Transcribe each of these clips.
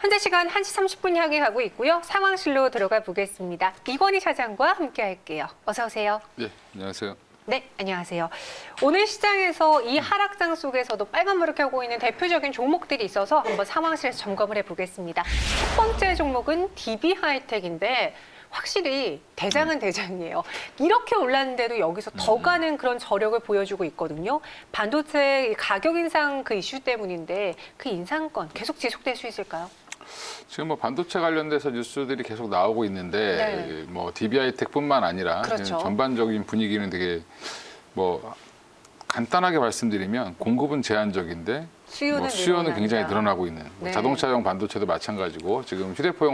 현재 시간 1시 30분 향해 가고 있고요. 상황실로 들어가 보겠습니다. 이건희 차장과 함께 할게요. 어서 오세요. 네, 안녕하세요. 네, 안녕하세요. 오늘 시장에서 이 하락장 속에서도 빨간불을 켜고 있는 대표적인 종목들이 있어서 한번 상황실에서 점검을 해보겠습니다. 첫 번째 종목은 DB하이텍인데 확실히 대장은 대장이에요. 이렇게 올랐는데도 여기서 더 가는 그런 저력을 보여주고 있거든요. 반도체 가격 인상 그 이슈 때문인데 그 인상권 계속 지속될 수 있을까요? 지금 뭐 반도체 관련돼서 뉴스들이 계속 나오고 있는데 네. 뭐 DB하이텍뿐만 아니라 그렇죠. 전반적인 분위기는 되게 뭐 간단하게 말씀드리면 공급은 제한적인데 수요는 굉장히 늘어나고 있는 네. 자동차용 반도체도 마찬가지고 지금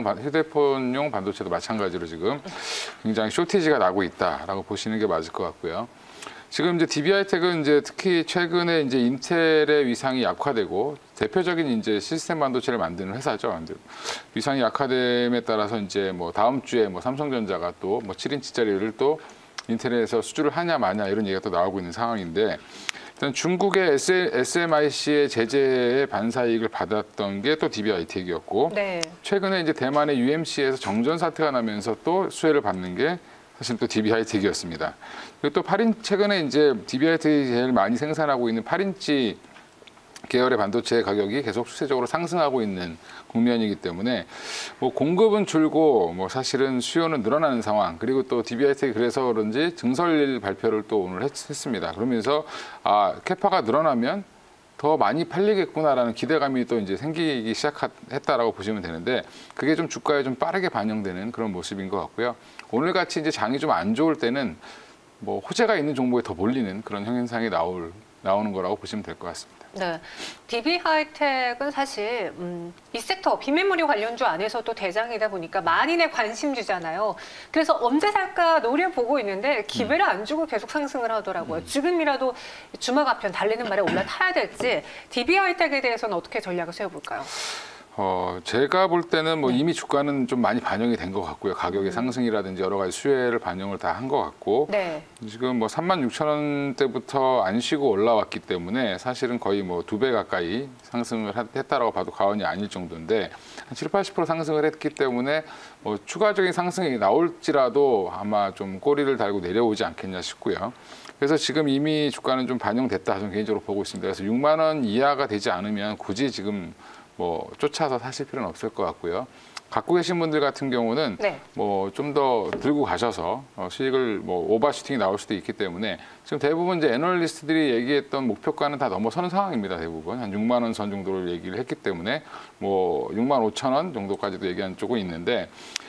휴대폰용 반도체도 마찬가지로 지금 굉장히 쇼티지가 나고 있다라고 보시는 게 맞을 것 같고요. 지금 이제 DB하이텍은 이제 특히 최근에 이제 인텔의 위상이 약화되고 대표적인 이제 시스템 반도체를 만드는 회사죠. 위상이 약화됨에 따라서 이제 뭐 다음 주에 뭐 삼성전자가 또 뭐 7인치짜리를 또 인텔에서 수주를 하냐 마냐 이런 얘기가 또 나오고 있는 상황인데 일단 중국의 SMIC의 제재의 반사이익을 받았던 게 또 DB하이텍이었고 네. 최근에 이제 대만의 UMC에서 정전 사태가 나면서 또 수혜를 받는 게 사실 또 DB하이텍이었습니다. 그리고 또 최근에 이제 DB하이텍이 제일 많이 생산하고 있는 8인치 계열의 반도체 가격이 계속 추세적으로 상승하고 있는 국면이기 때문에 뭐 공급은 줄고 뭐 사실은 수요는 늘어나는 상황. 그리고 또 DB하이텍이 그래서 그런지 증설 발표를 또 오늘 했습니다. 그러면서 캐파가 늘어나면 더 많이 팔리겠구나라는 기대감이 또 이제 생기기 시작했다라고 보시면 되는데 그게 좀 주가에 좀 빠르게 반영되는 그런 모습인 것 같고요. 오늘 같이 이제 장이 좀 안 좋을 때는 뭐 호재가 있는 종목에 더 몰리는 그런 현상이 나오는 거라고 보시면 될 것 같습니다. 네, DB하이텍은 사실 이 섹터 비메모리 관련주 안에서도 대장이다 보니까 만인의 관심주잖아요. 그래서 언제 살까 노려보고 있는데 기회를 안 주고 계속 상승을 하더라고요. 지금이라도 주먹앞편 달리는 말에 올라타야 될지 DB하이텍에 대해서는 어떻게 전략을 세워볼까요? 제가 볼 때는 뭐 이미 주가는 좀 많이 반영이 된 것 같고요. 가격의 상승이라든지 여러 가지 수혜를 반영을 다 한 것 같고 네. 지금 뭐 36,000원대부터 안 쉬고 올라왔기 때문에 사실은 거의 뭐 2배 가까이 상승을 했다라고 봐도 과언이 아닐 정도인데 한 70~80% 상승을 했기 때문에 뭐 추가적인 상승이 나올지라도 아마 좀 꼬리를 달고 내려오지 않겠냐 싶고요. 그래서 지금 이미 주가는 좀 반영됐다 저는 개인적으로 보고 있습니다. 그래서 6만 원 이하가 되지 않으면 굳이 지금 뭐 쫓아서 사실 필요는 없을 것 같고요. 갖고 계신 분들 같은 경우는 네. 뭐 좀 더 들고 가셔서 수익을 뭐 오버슈팅이 나올 수도 있기 때문에 지금 대부분 이제 애널리스트들이 얘기했던 목표가는 다 넘어서는 상황입니다. 대부분 한 6만 원 선 정도를 얘기를 했기 때문에 뭐 6만 5천 원 정도까지도 얘기한 쪽은 있는데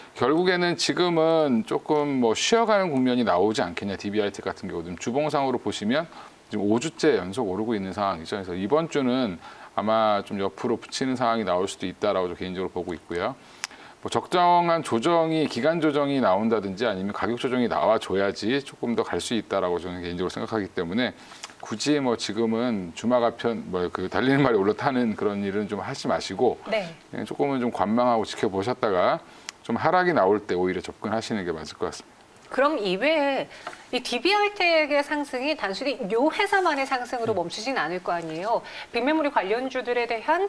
결국에는 지금은 조금 뭐 쉬어가는 국면이 나오지 않겠냐. DB하이텍 같은 경우는 주봉상으로 보시면 지금 5주째 연속 오르고 있는 상황이죠. 그래서 이번 주는 아마 좀 옆으로 붙이는 상황이 나올 수도 있다라고 저 개인적으로 보고 있고요. 뭐 적정한 조정이 기간 조정이 나온다든지 아니면 가격 조정이 나와줘야지 조금 더 갈 수 있다라고 저는 개인적으로 생각하기 때문에 굳이 뭐 지금은 주마가편 뭐 그 달리는 말에 올라타는 그런 일은 좀 하지 마시고 네. 조금은 좀 관망하고 지켜보셨다가 좀 하락이 나올 때 오히려 접근하시는 게 맞을 것 같습니다. 그럼 이외에 이 DB하이텍의 상승이 단순히 이 회사만의 상승으로 멈추진 않을 거 아니에요. 빅메모리 관련주들에 대한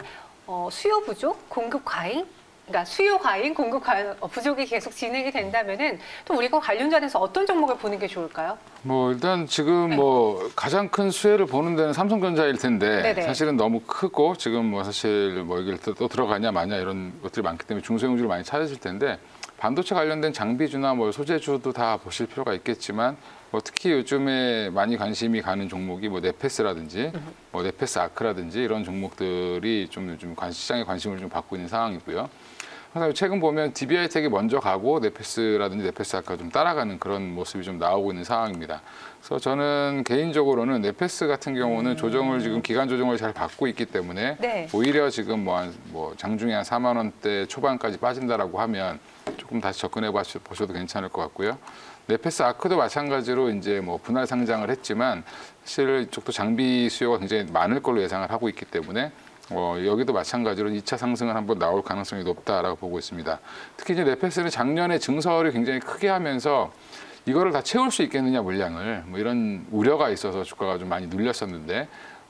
수요 부족, 공급 과잉, 그러니까 수요 과잉, 공급 부족이 계속 진행이 된다면은 또 우리가 관련주 안에서 어떤 종목을 보는 게 좋을까요? 뭐 일단 지금 네. 뭐 가장 큰 수혜를 보는 데는 삼성전자일 텐데 네네. 사실은 너무 크고 지금 뭐 사실 뭐 여기 또 들어가냐 마냐 이런 것들이 많기 때문에 중소형주를 많이 찾으실 텐데. 반도체 관련된 장비주나 뭐 소재주도 다 보실 필요가 있겠지만 뭐 특히 요즘에 많이 관심이 가는 종목이 뭐 네페스라든지 뭐 네페스 아크라든지 이런 종목들이 좀 요즘 시장에 관심을 좀 받고 있는 상황이고요. 항상 최근 보면 DB하이텍이 먼저 가고 네페스라든지 네페스 아크가 좀 따라가는 그런 모습이 좀 나오고 있는 상황입니다. 그래서 저는 개인적으로는 네페스 같은 경우는 조정을 지금 기간 조정을 잘 받고 있기 때문에 네. 오히려 지금 뭐 장중에 한 4만 원대 초반까지 빠진다라고 하면 조금 다시 접근해 보셔도 괜찮을 것 같고요. 네페스 아크도 마찬가지로 이제 뭐 분할 상장을 했지만 사실 이쪽도 장비 수요가 굉장히 많을 걸로 예상을 하고 있기 때문에 여기도 마찬가지로 2차 상승은 한번 나올 가능성이 높다라고 보고 있습니다. 특히 이제 네페스는 작년에 증설을 굉장히 크게 하면서 이거를 다 채울 수 있겠느냐 물량을 뭐 이런 우려가 있어서 주가가 좀 많이 눌렸었는데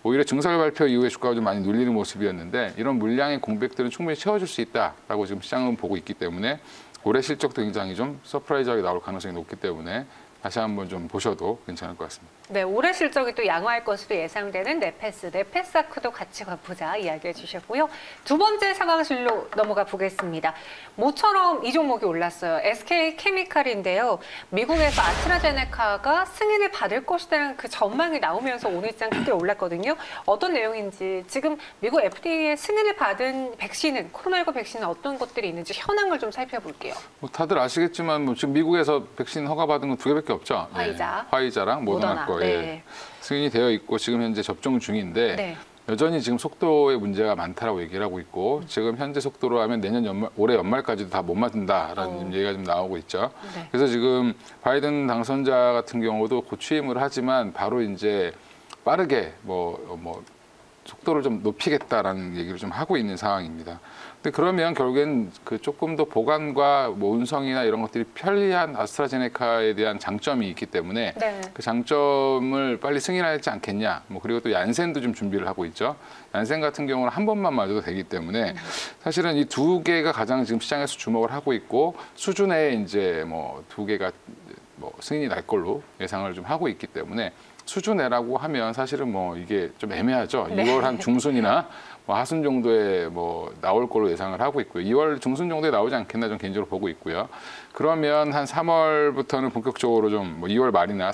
오히려 증설 발표 이후에 주가가 좀 많이 눌리는 모습이었는데 이런 물량의 공백들은 충분히 채워줄 수 있다라고 지금 시장은 보고 있기 때문에 올해 실적도 굉장히 좀 서프라이즈하게 나올 가능성이 높기 때문에 다시 한번 좀 보셔도 괜찮을 것 같습니다. 네, 올해 실적이 또 양호할 것으로 예상되는 네페스아크도 같이 보자 이야기해 주셨고요. 두 번째 상황실로 넘어가 보겠습니다. 모처럼 이 종목이 올랐어요. SK케미칼인데요. 미국에서 아스트라제네카가 승인을 받을 것이라는 그 전망이 나오면서 오늘 장 크게 올랐거든요. 어떤 내용인지 지금 미국 FDA의 승인을 받은 백신은 코로나19 백신은 어떤 것들이 있는지 현황을 좀 살펴볼게요. 뭐 다들 아시겠지만 뭐 지금 미국에서 백신 허가받은 건 두 개밖에 없죠. 화이자, 화이자랑 모더나 거 예. 승인이 되어 있고 지금 현재 접종 중인데 네. 여전히 지금 속도에 문제가 많다라고 얘기를 하고 있고 지금 현재 속도로 하면 올해 연말까지도 다 못 맞는다라는 얘기가 좀 나오고 있죠. 네. 그래서 지금 바이든 당선자 같은 경우도 고취임을 하지만 바로 이제 빠르게 뭐 속도를 좀 높이겠다라는 얘기를 좀 하고 있는 상황입니다. 근데 그러면 결국엔 그 조금 더 보관과 뭐 운송이나 이런 것들이 편리한 아스트라제네카에 대한 장점이 있기 때문에 네. 그 장점을 빨리 승인하지 않겠냐. 뭐 그리고 또 얀센도 좀 준비를 하고 있죠. 얀센 같은 경우는 한 번만 맞아도 되기 때문에 사실은 이 두 개가 가장 지금 시장에서 주목을 하고 있고 수준에 이제 뭐 두 개가 뭐 승인이 날 걸로 예상을 좀 하고 있기 때문에 수준에라고 하면 사실은 뭐 이게 좀 애매하죠. 네. 2월 한 중순이나 뭐 하순 정도에 뭐 나올 걸로 예상을 하고 있고요. 2월 중순 정도에 나오지 않겠나 좀 개인적으로 보고 있고요. 그러면 한 3월부터는 본격적으로 좀 뭐 2월 말이나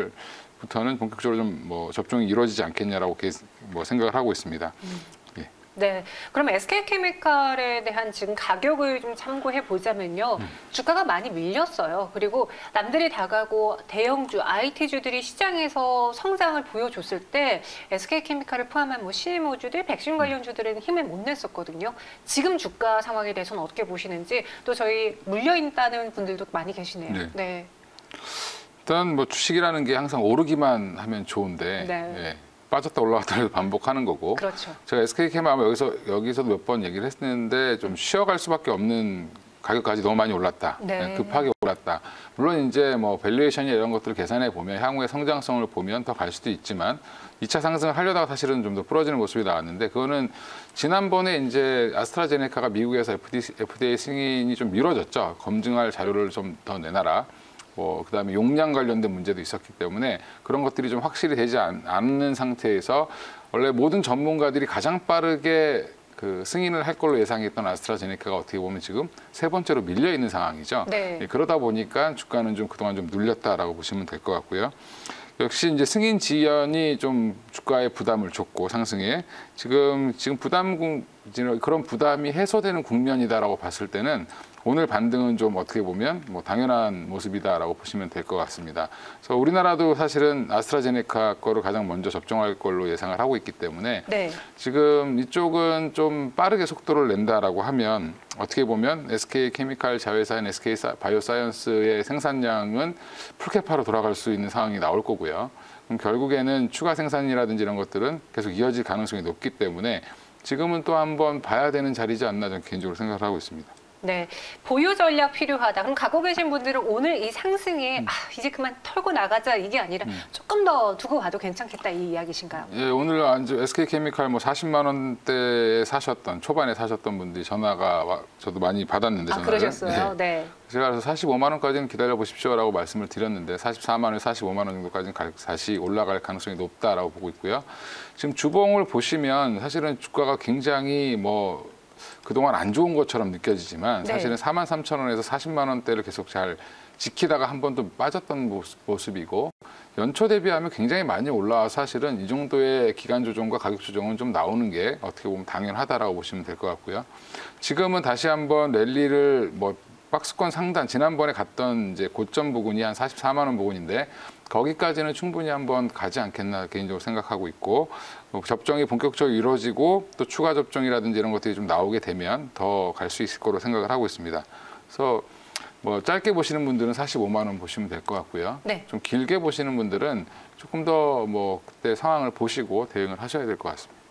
3월부터는 본격적으로 좀 뭐 접종이 이루어지지 않겠냐라고 뭐 생각을 하고 있습니다. 네, 그럼 SK케미칼에 대한 지금 가격을 좀 참고해 보자면요. 주가가 많이 밀렸어요. 그리고 남들이 다가고 대형주, IT주들이 시장에서 성장을 보여줬을 때 SK케미칼을 포함한 뭐 CMO주들, 백신 관련주들은 힘을 못 냈었거든요. 지금 주가 상황에 대해서는 어떻게 보시는지 또 저희 물려있다는 분들도 많이 계시네요. 네. 네. 일단 뭐 주식이라는 게 항상 오르기만 하면 좋은데 네. 예. 빠졌다 올라갔다 해도 반복하는 거고. 그렇죠. 제가 SK케미칼 아마 여기서도 몇 번 얘기를 했는데 좀 쉬어갈 수밖에 없는 가격까지 너무 많이 올랐다. 네. 급하게 올랐다. 물론 이제 뭐 밸류에이션이 이런 것들을 계산해 보면 향후의 성장성을 보면 더 갈 수도 있지만 2차 상승을 하려다가 사실은 좀 더 부러지는 모습이 나왔는데 그거는 지난번에 이제 아스트라제네카가 미국에서 FDA 승인이 좀 미뤄졌죠. 검증할 자료를 좀 더 내놔라. 그다음에 용량 관련된 문제도 있었기 때문에 그런 것들이 좀 확실히 되지 않는 상태에서 원래 모든 전문가들이 가장 빠르게 그 승인을 할 걸로 예상했던 아스트라제네카가 어떻게 보면 지금 세 번째로 밀려 있는 상황이죠. 네. 그러다 보니까 주가는 좀 그동안 좀 눌렸다라고 보시면 될 것 같고요. 역시 이제 승인 지연이 좀 주가에 부담을 줬고 상승에 지금 그런 부담이 해소되는 국면이다라고 봤을 때는 오늘 반등은 좀 어떻게 보면 뭐 당연한 모습이다라고 보시면 될 것 같습니다. 그래서 우리나라도 사실은 아스트라제네카 거를 가장 먼저 접종할 걸로 예상을 하고 있기 때문에 네. 지금 이쪽은 좀 빠르게 속도를 낸다라고 하면 어떻게 보면 SK케미칼 자회사인 SK바이오사이언스의 생산량은 풀캐파로 돌아갈 수 있는 상황이 나올 거고요. 그럼 결국에는 추가 생산이라든지 이런 것들은 계속 이어질 가능성이 높기 때문에 지금은 또 한번 봐야 되는 자리지 않나 저는 개인적으로 생각을 하고 있습니다. 네, 보유 전략 필요하다. 그럼 갖고 계신 분들은 오늘 이 상승에 이제 그만 털고 나가자 이게 아니라 조금 더 두고 가도 괜찮겠다 이 이야기신가요? 예, 오늘 SK케미칼 뭐 40만 원대에 초반에 사셨던 분들이 전화가 저도 많이 받았는데 전화를. 그러셨어요? 네. 제가 그래서 45만 원까지는 기다려 보십시오라고 말씀을 드렸는데 44만 원, 45만 원 정도까지는 다시 올라갈 가능성이 높다라고 보고 있고요. 지금 주봉을 보시면 사실은 주가가 굉장히 그동안 안 좋은 것처럼 느껴지지만 사실은 43,000원에서 40만 원대를 계속 잘 지키다가 한 번 또 빠졌던 모습이고 연초 대비하면 굉장히 많이 올라와서 사실은 이 정도의 기간 조정과 가격 조정은 좀 나오는 게 어떻게 보면 당연하다라고 보시면 될 것 같고요. 지금은 다시 한번 랠리를 박스권 상단 지난번에 갔던 이제 고점 부근이 한 44만 원 부근인데 거기까지는 충분히 한번 가지 않겠나 개인적으로 생각하고 있고 접종이 본격적으로 이루어지고 또 추가 접종이라든지 이런 것들이 좀 나오게 되면 더 갈 수 있을 거로 생각을 하고 있습니다. 그래서 짧게 보시는 분들은 45만 원 보시면 될 것 같고요. 네. 좀 길게 보시는 분들은 조금 더 그때 상황을 보시고 대응을 하셔야 될 것 같습니다.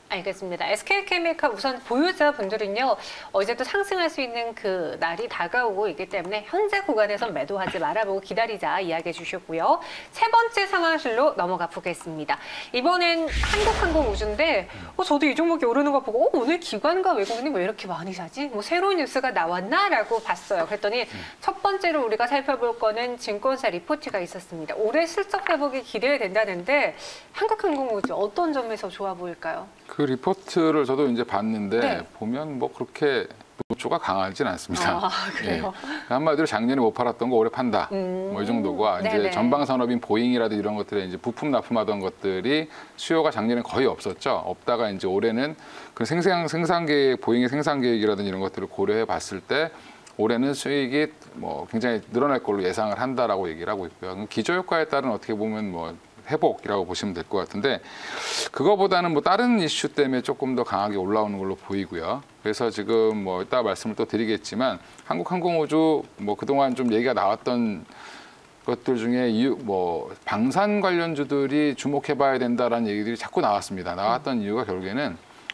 알겠습니다. SK케미칼 우선 보유자분들은요, 이제 또 상승할 수 있는 그 날이 다가오고 있기 때문에 현재 구간에서 매도하지 말아보고 기다리자 이야기해 주셨고요. 세 번째 상황실로 넘어가 보겠습니다. 이번엔 한국항공우주인데 저도 이 종목이 오르는 거 보고 오늘 기관과 외국인이 왜 이렇게 많이 사지? 뭐 새로운 뉴스가 나왔나라고 봤어요. 그랬더니 첫 번째로 우리가 살펴볼 거는 증권사 리포트가 있었습니다. 올해 실적 회복이 기대된다는데 한국항공우주 어떤 점에서 좋아 보일까요? 그 리포트를 저도 이제 봤는데 네. 보면 뭐 그렇게 노조가 강하진 않습니다. 아, 그래요? 예. 한마디로 작년에 못 팔았던 거 올해 판다. 뭐 이 정도고 이제 네네. 전방 산업인 보잉이라든지 이런 것들에 이제 부품 납품하던 것들이 수요가 작년에 거의 없었죠. 없다가 이제 올해는 그 생산 계획, 보잉의 생산 계획이라든지 이런 것들을 고려해 봤을 때 올해는 수익이 뭐 굉장히 늘어날 걸로 예상을 한다라고 얘기를 하고 있고요. 기저 효과에 따른 어떻게 보면 뭐 회복이라고 보시면 될 것 같은데 그거보다는 뭐 다른 이슈 때문에 조금 더 강하게 올라오는 걸로 보이고요. 그래서 지금 뭐 이따 말씀을 또 드리겠지만 한국항공우주 뭐 그동안 좀 얘기가 나왔던 것들 중에 뭐 방산 관련주들이 주목해봐야 된다라는 얘기들이 자꾸 나왔습니다. 나왔던 이유가 결국에는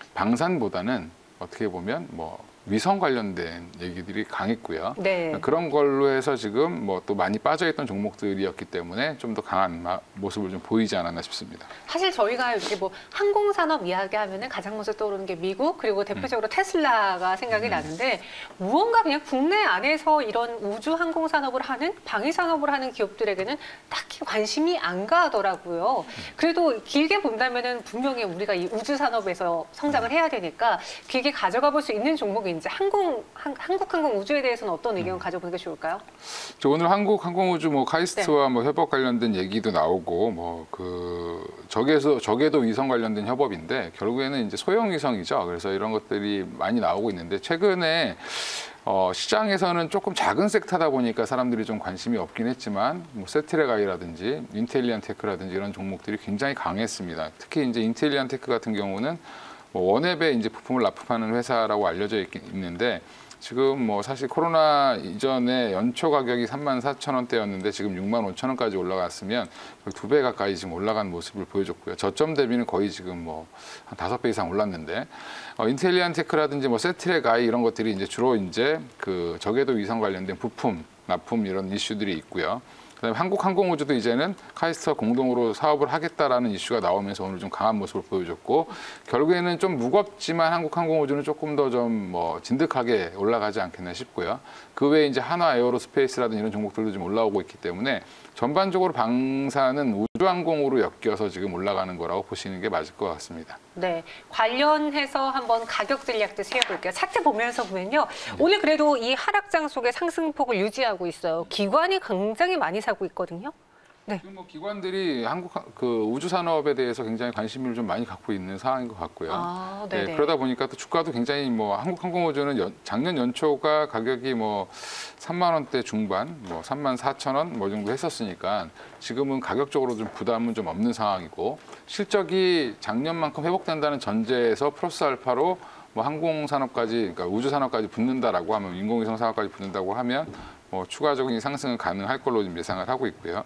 방산보다는 어떻게 보면 뭐 위성 관련된 얘기들이 강했고요. 네. 그런 걸로 해서 지금 뭐 또 많이 빠져있던 종목들이었기 때문에 좀 더 강한 모습을 좀 보이지 않았나 싶습니다. 사실 저희가 이렇게 뭐 항공산업 이야기하면은 가장 먼저 떠오르는 게 미국 그리고 대표적으로 테슬라가 생각이 나는데 무언가 그냥 국내 안에서 이런 우주 항공산업을 하는 방위산업을 하는 기업들에게는 딱히 관심이 안 가더라고요. 그래도 길게 본다면은 분명히 우리가 이 우주 산업에서 성장을 해야 되니까 길게 가져가 볼 수 있는 종목이 이제 한국항공우주에 대해서는 어떤 의견을 가져보는 게 좋을까요? 오늘 한국항공우주 뭐 카이스트와 뭐 협업 관련된 얘기도 나오고 뭐 그 적에도 위성 관련된 협업인데 결국에는 이제 소형 위성이죠. 그래서 이런 것들이 많이 나오고 있는데 최근에 시장에서는 조금 작은 섹터다 보니까 사람들이 좀 관심이 없긴 했지만 뭐 세트레가이라든지 인텔리안테크라든지 이런 종목들이 굉장히 강했습니다. 특히 이제 인텔리안테크 같은 경우는 뭐 원앱에 이제 부품을 납품하는 회사라고 알려져 있는데 지금 뭐 사실 코로나 이전에 연초 가격이 34,000원대였는데 지금 65,000원까지 올라갔으면 거의 2배 가까이 지금 올라간 모습을 보여줬고요. 저점 대비는 거의 지금 뭐 한 5배 이상 올랐는데 인텔리안테크라든지 뭐 세트레가이 이런 것들이 이제 주로 이제 그 저궤도 위성 관련된 부품 납품 이런 이슈들이 있고요. 그다음에 한국항공우주도 이제는 카이스트와 공동으로 사업을 하겠다라는 이슈가 나오면서 오늘 좀 강한 모습을 보여줬고 결국에는 좀 무겁지만 한국항공우주는 조금 더 좀 뭐 진득하게 올라가지 않겠나 싶고요. 그 외에 이제 한화 에어로스페이스라든지 이런 종목들도 좀 올라오고 있기 때문에 전반적으로 방사는 우주항공으로 엮여서 지금 올라가는 거라고 보시는 게 맞을 것 같습니다. 네, 관련해서 한번 가격 전략도 세워볼게요. 차트 보면서 보면요. 오늘 그래도 이 하락장 속에 상승폭을 유지하고 있어요. 기관이 굉장히 많이 사고 있거든요. 네. 지금 뭐 기관들이 그 우주 산업에 대해서 굉장히 관심을 좀 많이 갖고 있는 상황인 것 같고요. 아, 네, 그러다 보니까 또 주가도 굉장히 뭐 한국항공우주는 작년 연초가 가격이 뭐 3만 원대 중반, 뭐 34,000원 뭐 정도 했었으니까 지금은 가격적으로 좀 부담은 좀 없는 상황이고 실적이 작년만큼 회복된다는 전제에서 플러스 알파로 뭐 항공산업까지, 그러니까 우주산업까지 붙는다라고 하면 인공위성 산업까지 붙는다고 하면 뭐 추가적인 상승은 가능할 걸로 좀 예상을 하고 있고요.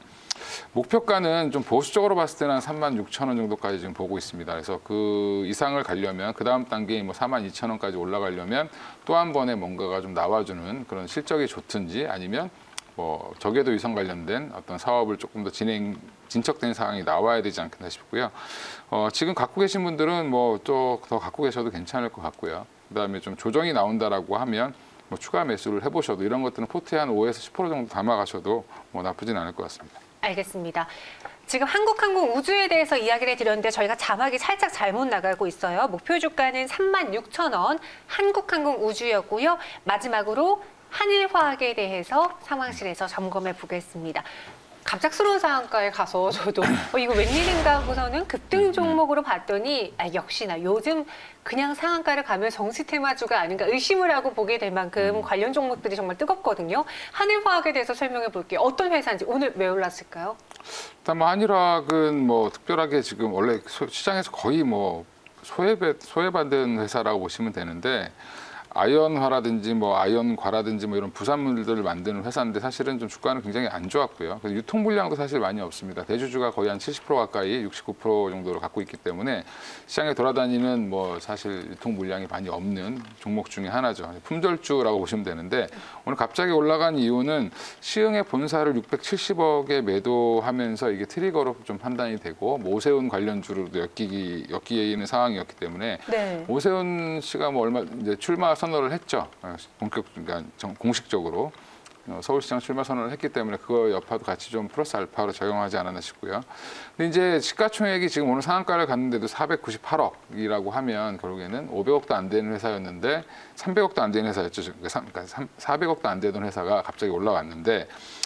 목표가는 좀 보수적으로 봤을 때는 한 36,000원 정도까지 지금 보고 있습니다. 그래서 그 이상을 가려면 그 다음 단계인 뭐 42,000원까지 올라가려면 또 한 번에 뭔가가 좀 나와주는 그런 실적이 좋든지 아니면 뭐 저궤도 위성 관련된 어떤 사업을 조금 더 진척된 상황이 나와야 되지 않겠나 싶고요. 지금 갖고 계신 분들은 뭐 또 더 갖고 계셔도 괜찮을 것 같고요. 그다음에 좀 조정이 나온다라고 하면 뭐 추가 매수를 해보셔도 이런 것들은 포트에 한 5에서 10% 정도 담아가셔도 뭐 나쁘진 않을 것 같습니다. 알겠습니다. 지금 한국항공우주에 대해서 이야기를 드렸는데 저희가 자막이 살짝 잘못 나가고 있어요. 목표 주가는 36,000원 한국항공우주였고요. 마지막으로 한일화학에 대해서 상황실에서 점검해 보겠습니다. 갑작스러운 상한가에 가서 저도 이거 웬일인가 하고서는 급등 종목으로 봤더니 역시나 요즘 그냥 상한가를 가면 정시 테마주가 아닌가 의심을 하고 보게 될 만큼 관련 종목들이 정말 뜨겁거든요. 한일화학에 대해서 설명해 볼게요. 어떤 회사인지 오늘 왜 올랐을까요? 일단 뭐 한일화학은 뭐 특별하게 지금 원래 시장에서 거의 뭐 소외받은 회사라고 보시면 되는데 아이언화라든지 뭐 아이언과라든지 뭐 이런 부산물들을 만드는 회사인데 사실은 좀 주가는 굉장히 안 좋았고요. 그래서 유통 물량도 사실 많이 없습니다. 대주주가 거의 한 70% 가까이 69% 정도로 갖고 있기 때문에 시장에 돌아다니는 뭐 사실 유통 물량이 많이 없는 종목 중에 하나죠. 품절주라고 보시면 되는데 오늘 갑자기 올라간 이유는 시흥의 본사를 670억에 매도하면서 이게 트리거로 좀 판단이 되고 뭐 오세훈 관련주로도 엮이는 상황이었기 때문에 네. 오세훈 씨가 뭐 얼마 이제 출마 선언을 했죠. 그러니까 공식적으로 서울시장 출마 선언을 했기 때문에 그거 여파도 같이 좀 플러스 알파로 적용하지 않았나 싶고요. 근데 이제 시가총액이 지금 오늘 상한가를 갔는데도 498억이라고 하면 결국에는 500억도 안 되는 회사였는데 300억도 안 되는 회사였죠. 그러니까 400억도 안 되던 회사가 갑자기 올라왔는데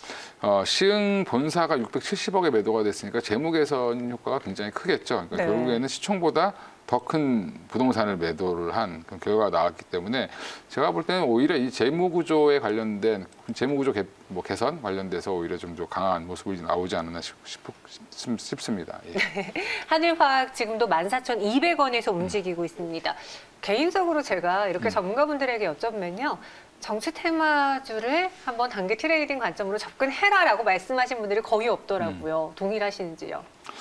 시흥 본사가 670억에 매도가 됐으니까 재무 개선 효과가 굉장히 크겠죠. 그러니까 네. 결국에는 시총보다 더 큰 부동산을 매도를 한 그런 결과가 나왔기 때문에 제가 볼 때는 오히려 이 재무구조에 관련된 재무구조 개선 관련돼서 오히려 좀 더 강한 모습이 나오지 않았나 싶습니다. 예. 한일화학 지금도 14,200원에서 움직이고 있습니다. 개인적으로 제가 이렇게 전문가분들에게 여쭤보면요. 정치 테마주를 한번 단기 트레이딩 관점으로 접근해라라고 말씀하신 분들이 거의 없더라고요. 동일하신지요?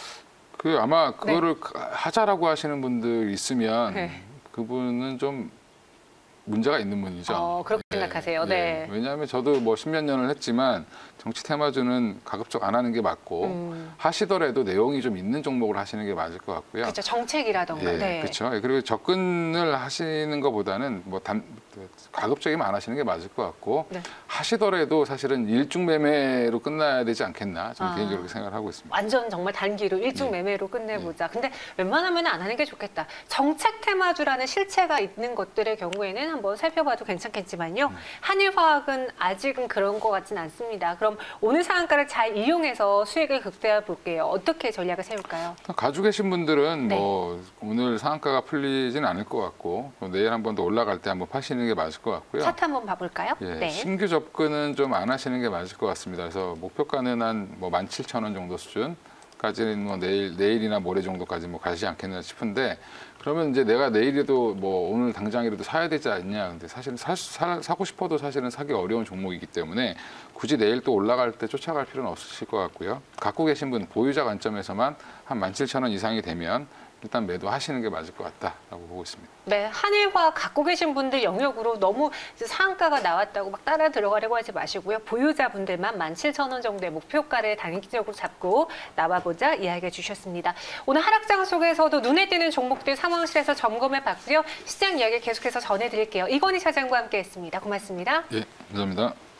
아마 그거를 하자라고 하시는 분들 있으면 네. 그분은 좀 문제가 있는 분이죠. 그렇게 생각하세요. 네. 왜냐하면 저도 뭐 10몇 년을 했지만 정치 테마주는 가급적 안 하는 게 맞고 하시더라도 내용이 좀 있는 종목을 하시는 게 맞을 것 같고요. 그렇죠. 정책이라던가. 예, 네. 그렇죠. 그리고 접근을 하시는 것보다는 뭐 가급적이면 안 하시는 게 맞을 것 같고 네. 하시더라도 사실은 일중 매매로 끝나야 되지 않겠나 저는 개인적으로 생각을 하고 있습니다. 완전 정말 단기로 일중 매매로 끝내보자. 근데 웬만하면 안 하는 게 좋겠다. 정책 테마주라는 실체가 있는 것들의 경우에는 한번 살펴봐도 괜찮겠지만요. 한일화학은 아직은 그런 것 같진 않습니다. 그럼 오늘 상한가를 잘 이용해서 수익을 극대화 볼게요. 어떻게 전략을 세울까요? 가지고 계신 분들은 네. 뭐 오늘 상한가가 풀리진 않을 것 같고 내일 한 번 더 올라갈 때 한번 파시는 게 맞을 것 같고요. 차트 한번 봐볼까요? 예, 네. 신규 접근은 좀 안 하시는 게 맞을 것 같습니다. 그래서 목표가는 한 뭐 17,000원 정도 수준까지는 뭐 내일이나 모레 정도까지 뭐 가지 않겠나 싶은데 그러면 이제 내가 내일에도 뭐 오늘 당장이라도 사야 되지 않냐. 근데 사실은 사고 싶어도 사실은 사기 어려운 종목이기 때문에 굳이 내일 또 올라갈 때 쫓아갈 필요는 없으실 것 같고요. 갖고 계신 분 보유자 관점에서만 한 17,000원 이상이 되면 일단 매도하시는 게 맞을 것 같다라고 보고 있습니다. 네, 한일화 갖고 계신 분들 영역으로 너무 상한가가 나왔다고 막 따라 들어가려고 하지 마시고요. 보유자분들만 17,000원 정도의 목표가를 단기적으로 잡고 나와보자 이야기해 주셨습니다. 오늘 하락장 속에서도 눈에 띄는 종목들 상황실에서 점검해 봤고요. 시장 이야기 계속해서 전해드릴게요. 이건희 차장과 함께했습니다. 고맙습니다. 예, 감사합니다.